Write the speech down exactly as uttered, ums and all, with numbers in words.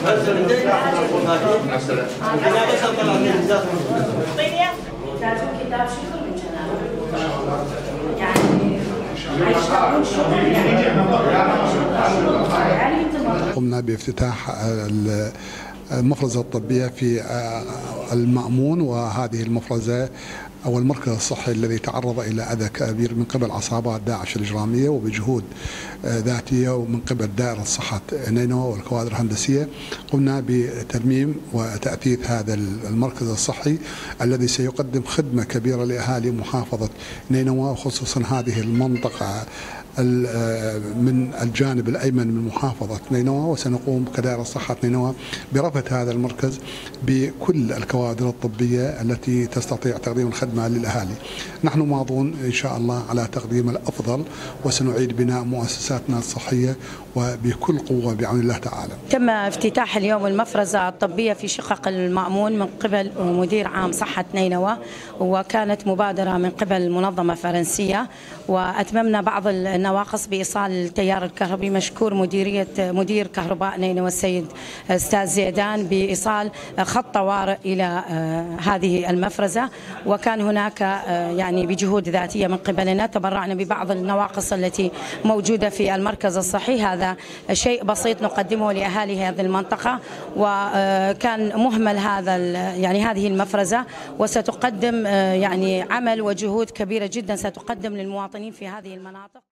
كتاب شكر من يعني قمنا بافتتاح المفرزة الطبية في المأمون، وهذه المفرزة أو المركز الصحي الذي تعرض إلى أذى كبير من قبل عصابات داعش الإجرامية، وبجهود ذاتية ومن قبل دائرة صحة نينوى والكوادر الهندسية قمنا بترميم وتأثيث هذا المركز الصحي الذي سيقدم خدمة كبيرة لأهالي محافظة نينوى، وخصوصا هذه المنطقة من الجانب الأيمن من محافظة نينوى. وسنقوم كدائرة صحة نينوى برفع هذا المركز بكل الكوادر الطبية التي تستطيع تقديم الخدمة للأهالي. نحن ماضون إن شاء الله على تقديم الأفضل، وسنعيد بناء مؤسساتنا الصحية وبكل قوة بعون الله تعالى. تم افتتاح اليوم المفرزة الطبية في شقق المأمون من قبل مدير عام صحة نينوى، وكانت مبادرة من قبل منظمة فرنسية، وأتممنا بعض النواقص بإيصال التيار الكهربي. مشكور مديرية مدير كهرباء نينوى السيد أستاذ زيدان بإيصال خط طوارئ إلى هذه المفرزة، وكان هناك يعني بجهود ذاتية من قبلنا تبرعنا ببعض النواقص التي موجودة في المركز الصحي. هذا شيء بسيط نقدمه لأهالي هذه المنطقة، وكان مهمل هذا يعني هذه المفرزة، وستقدم يعني عمل وجهود كبيرة جدا ستقدم للمواطنين في هذه المناطق.